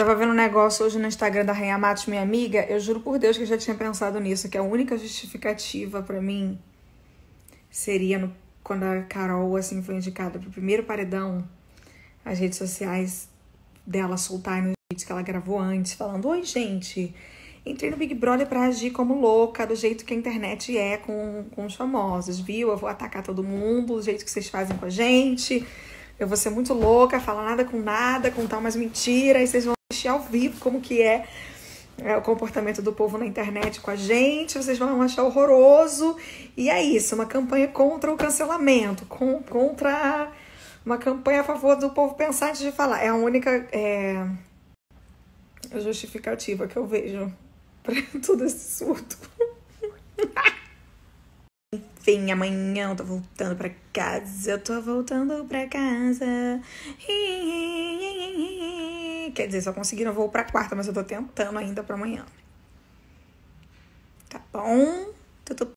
Tava vendo um negócio hoje no Instagram da Rainha Matos, minha amiga. Eu juro por Deus que eu já tinha pensado nisso, que a única justificativa pra mim seria quando a Carol, assim, foi indicada pro primeiro paredão, as redes sociais dela soltarem os vídeos que ela gravou antes, falando: oi, gente, entrei no Big Brother pra agir como louca, do jeito que a internet é com os famosos, viu? Eu vou atacar todo mundo, do jeito que vocês fazem com a gente. Eu vou ser muito louca, falar nada, contar umas mentiras, vocês vão assistir ao vivo como que é o comportamento do povo na internet com a gente, vocês vão achar horroroso. E é isso, uma campanha contra o cancelamento, contra uma campanha a favor do povo pensar antes de falar. É a única justificativa que eu vejo pra todo esse surto. Enfim, amanhã eu tô voltando pra casa. Quer dizer, só conseguiram voo pra quarta, mas eu tô tentando ainda pra amanhã. Tá bom?